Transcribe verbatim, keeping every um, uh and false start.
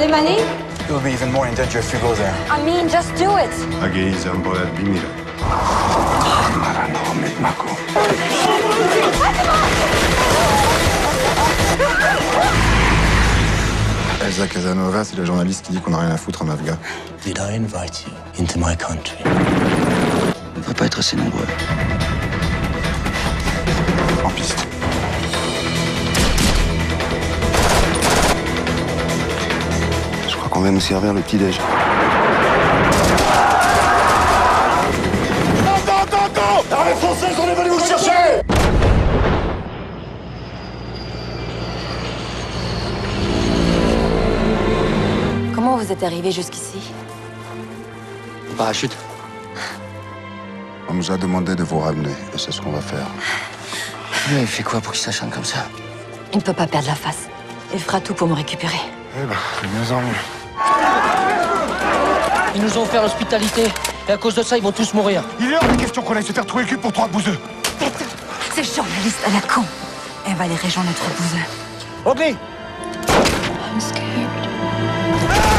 money? You'll be even more in danger if you go there. I mean, just do it. Ageiza mbojat bimira. Elsa Casanova, c'est la journaliste qui dit qu'on n'a rien à foutre en Afghan. Did I invite you into my country? On ne va pas être assez nombreux. En piste. Je crois qu'on va nous servir le petit-déj. Attends, attends, attends! L'armée française, on est venu vous chercher! Comment vous êtes arrivé jusqu'ici? En parachute. On nous a demandé de vous ramener, et c'est ce qu'on va faire. Mais il fait quoi pour qu'il s'acharne comme ça? Il ne peut pas perdre la face. Il fera tout pour me récupérer. Eh ben, c'est mieux en mieux. Ils nous ont offert l'hospitalité. Et à cause de ça, ils vont tous mourir. Il est hors de question qu'on aille se faire trouver le cul pour trois bouseux. Putain, ces journalistes à la con. Elle va les rejoindre notre bouseux. Ogli! I'm scared.